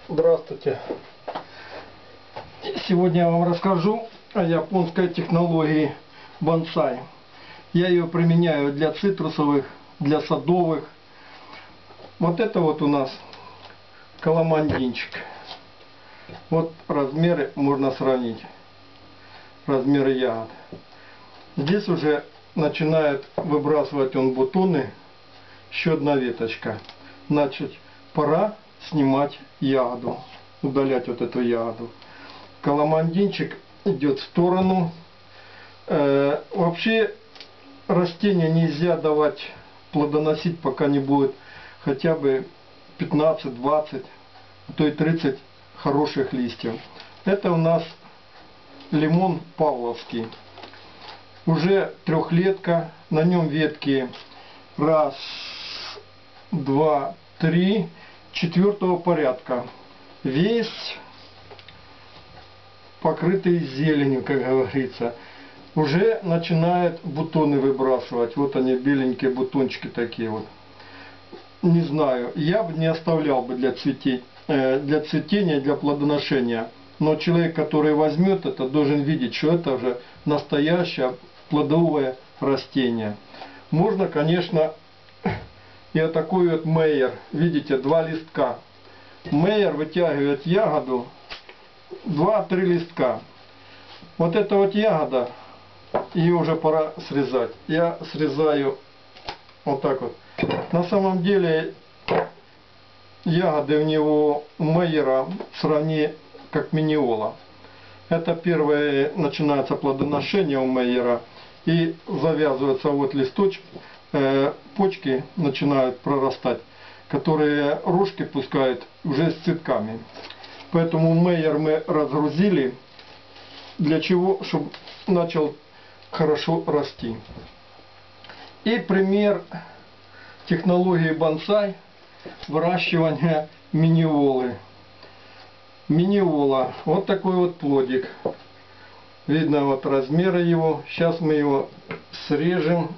Здравствуйте! Сегодня я вам расскажу о японской технологии бонсай. Я ее применяю для цитрусовых, для садовых. Вот это вот у нас каламандинчик. Вот размеры можно сравнить. Размеры ягод. Здесь уже начинает выбрасывать он бутоны. Еще одна веточка. Значит, пора снимать ягоду, удалять вот эту ягоду. Каламандинчик идет в сторону. Вообще растения нельзя давать плодоносить, пока не будет хотя бы 15-20, а то и 30 хороших листьев. Это у нас лимон павловский. Уже трехлетка, на нем ветки 1, 2, 3, 4 порядка. Весь покрытый зеленью, как говорится. Уже начинает бутоны выбрасывать. Вот они, беленькие бутончики такие вот. Не знаю, я бы не оставлял бы для цветения, для плодоношения. Но человек, который возьмет это, должен видеть, что это уже настоящее плодовое растение. Можно, конечно, и вот такой вот Мейер. Видите, 2 листка. Мейер вытягивает ягоду 2-3 листка. Вот эта вот ягода, ее уже пора срезать. Я срезаю вот так вот. На самом деле ягоды у него Мейера сравни как миниола. Это первое начинается плодоношение у Мейера. И завязывается вот листочек, почки начинают прорастать, которые рожки пускают уже с цветками. Поэтому Мейер мы разгрузили. Для чего? Чтобы начал хорошо расти. И пример технологии бонсай выращивания миниолы. Миниола. Вот такой вот плодик. Видно вот размеры его. Сейчас мы его срежем.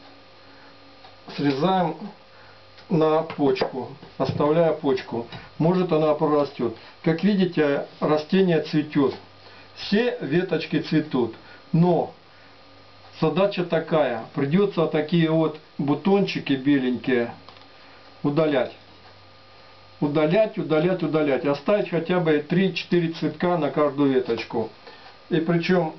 Срезаем на почку. Оставляя почку. Может она прорастет. Как видите, растение цветет. Все веточки цветут. Но задача такая. Придется такие вот бутончики беленькие удалять. Удалять. Оставить хотя бы 3-4 цветка на каждую веточку. И причем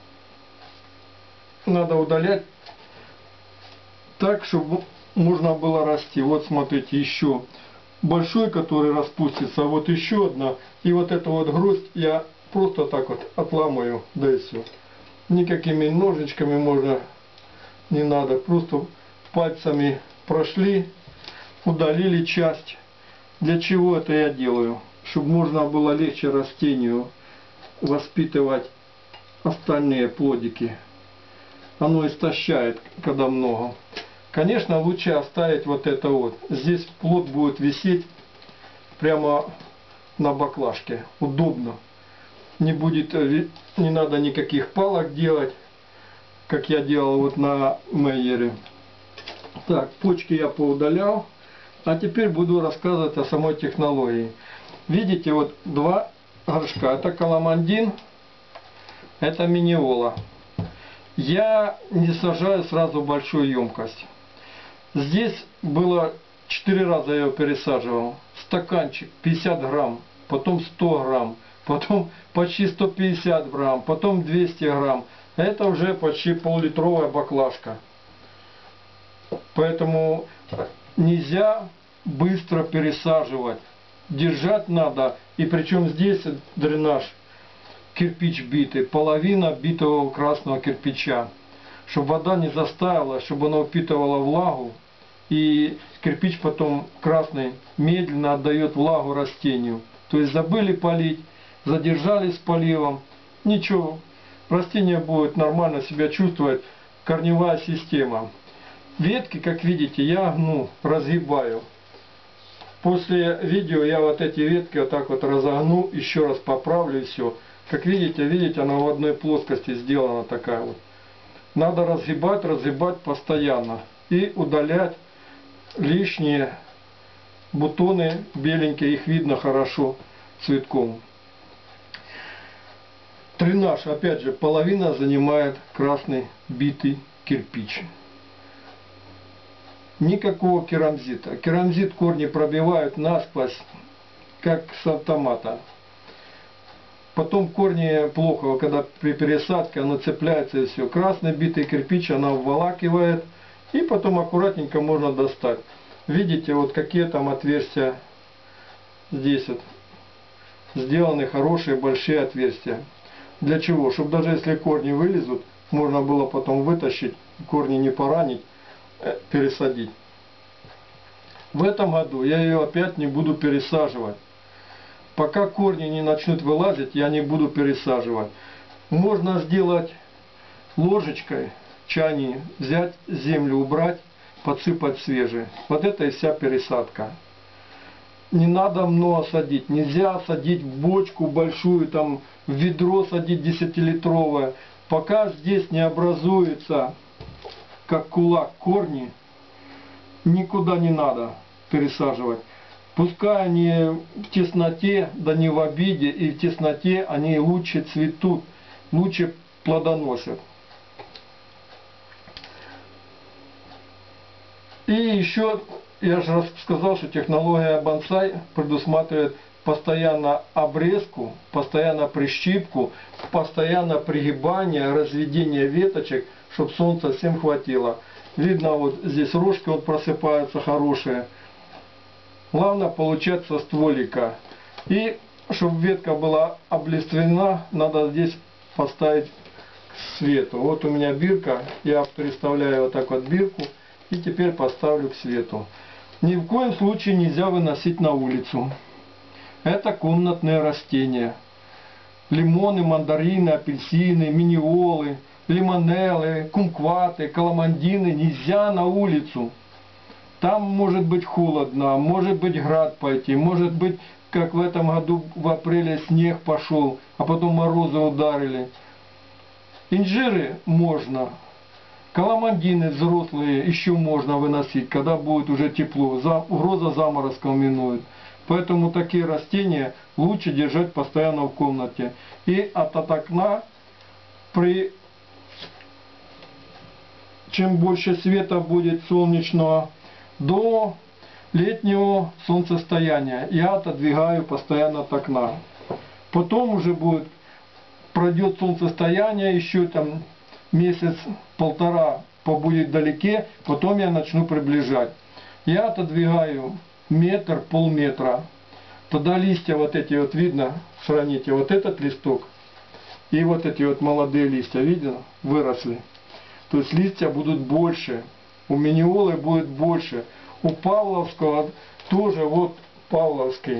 надо удалять так, чтобы можно было расти. Вот смотрите, еще большой, который распустится, вот еще одна. И вот эту вот гроздь я просто так вот отламываю, да и все. Никакими ножичками можно, не надо. Просто пальцами прошли, удалили часть. Для чего это я делаю? Чтобы можно было легче растению воспитывать остальные плодики. Оно истощает, когда много. Конечно, лучше оставить вот это вот. Здесь плод будет висеть прямо на баклажке. Удобно. Не будет, не надо никаких палок делать, как я делал вот на Мейере. Так, почки я поудалял. А теперь буду рассказывать о самой технологии. Видите, вот 2 горшка. Это каламандин, это миниола. Я не сажаю сразу большую емкость. Здесь было 4 раза я его пересаживал. Стаканчик 50 грамм, потом 100 грамм, потом почти 150 грамм, потом 200 грамм. Это уже почти пол-литровая баклажка. Поэтому нельзя быстро пересаживать. Держать надо. И причем здесь дренаж. Кирпич битый, половина битого красного кирпича, чтобы вода не застаивала, чтобы она впитывала влагу, и кирпич потом красный медленно отдает влагу растению. То есть забыли полить, задержались с поливом, ничего, растение будет нормально себя чувствовать, корневая система. Ветки, как видите, я гну, разгибаю. После видео я вот эти ветки вот так вот разогну, еще раз поправлю и все. Как видите, она в одной плоскости сделана такая вот. Надо разгибать постоянно. И удалять лишние бутоны беленькие, их видно хорошо. цветком. Дренаж, опять же, половина занимает красный битый кирпич. Никакого керамзита. Керамзит корни пробивают насквозь, как с автомата. Потом корни плохо, когда при пересадке оно цепляется и все. Красный битый кирпич она обволакивает, и потом аккуратненько можно достать. Видите, вот какие там отверстия здесь вот. Сделаны хорошие большие отверстия. Для чего? Чтобы даже если корни вылезут, можно было потом вытащить, корни не поранить, пересадить. В этом году я ее опять не буду пересаживать. Пока корни не начнут вылазить, я не буду пересаживать. Можно сделать ложечкой, чайни, взять землю, убрать, подсыпать свежей. Вот это и вся пересадка. Не надо много садить. Нельзя садить в бочку большую, там в ведро садить 10-литровое. Пока здесь не образуется, как кулак, корни, никуда не надо пересаживать. Пускай они в тесноте, да не в обиде, и в тесноте они лучше цветут, лучше плодоносят. И еще, я же сказал, что технология бонсай предусматривает постоянно обрезку, постоянно прищипку, постоянно пригибание, разведение веточек, чтобы солнца всем хватило. Видно, вот здесь рожки вот просыпаются хорошие. Главное получать со стволика. И чтобы ветка была облиствена, надо здесь поставить к свету. Вот у меня бирка, я переставляю вот так вот бирку и теперь поставлю к свету. Ни в коем случае нельзя выносить на улицу. Это комнатные растения. Лимоны, мандарины, апельсины, миниолы, лимонеллы, кумкваты, каламандины нельзя на улицу. Там может быть холодно, может быть град пойти, может быть, как в этом году в апреле снег пошел, а потом морозы ударили. Инжиры можно. Каламандины взрослые еще можно выносить, когда будет уже тепло. Угроза заморозков минует. Поэтому такие растения лучше держать постоянно в комнате. И от окна, чем больше света будет солнечного, до летнего солнцестояния я отодвигаю постоянно от окна. Потом уже пройдет солнцестояние, еще там месяц-полтора побудет вдалеке, потом я начну приближать. Я отодвигаю метр, полметра. Тогда листья вот эти вот видно, сравните, вот этот листок и вот эти вот молодые листья, видно, выросли. То есть листья будут больше, у миниолы будет больше, у павловского тоже вот павловский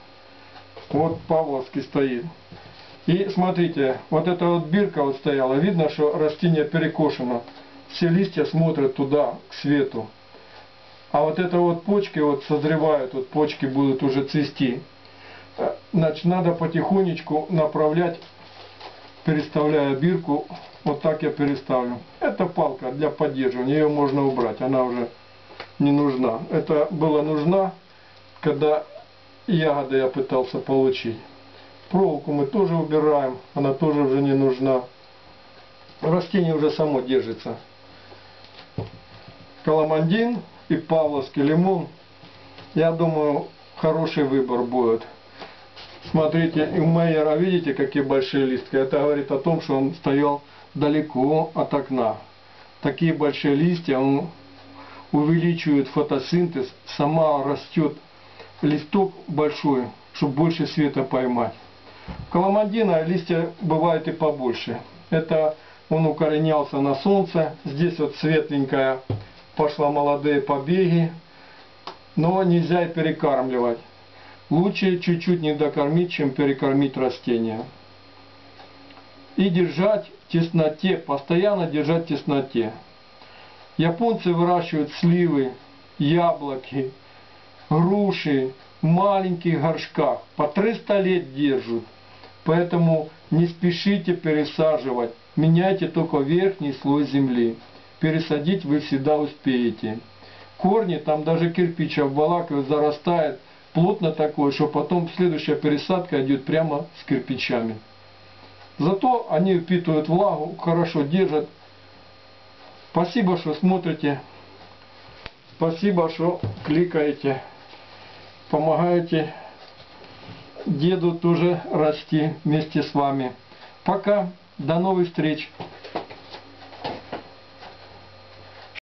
стоит. И смотрите, вот эта вот бирка вот стояла, видно, что растение перекошено. Все листья смотрят туда, к свету. А вот это вот почки вот созревают, вот почки будут уже цвести. Значит, надо потихонечку направлять, переставляя бирку. Вот так я переставлю. Это палка для поддерживания, ее можно убрать, она уже не нужна. Это была нужна, когда ягоды я пытался получить. Проволоку мы тоже убираем, она тоже уже не нужна. Растение уже само держится. Каламандин и павловский лимон, я думаю, хороший выбор будет. Смотрите, у Мейера, видите, какие большие листья? Это говорит о том, что он стоял далеко от окна. Такие большие листья, он увеличивает фотосинтез, сама растет листок большой, чтобы больше света поймать. Каламандина листья бывают и побольше. Это он укоренялся на солнце. Здесь вот светленькая пошла молодые побеги. Но нельзя и перекармливать. Лучше чуть-чуть не докормить, чем перекормить растения. И держать в тесноте, постоянно держать в тесноте. Японцы выращивают сливы, яблоки, груши в маленьких горшках. По 300 лет держат. Поэтому не спешите пересаживать. Меняйте только верхний слой земли. Пересадить вы всегда успеете. Корни, там даже кирпич обволакивают, зарастает. плотно такое, что потом следующая пересадка идет прямо с кирпичами. Зато они впитывают влагу, хорошо держат. Спасибо, что смотрите. Спасибо, что кликаете. Помогаете деду тоже расти вместе с вами. Пока. До новых встреч.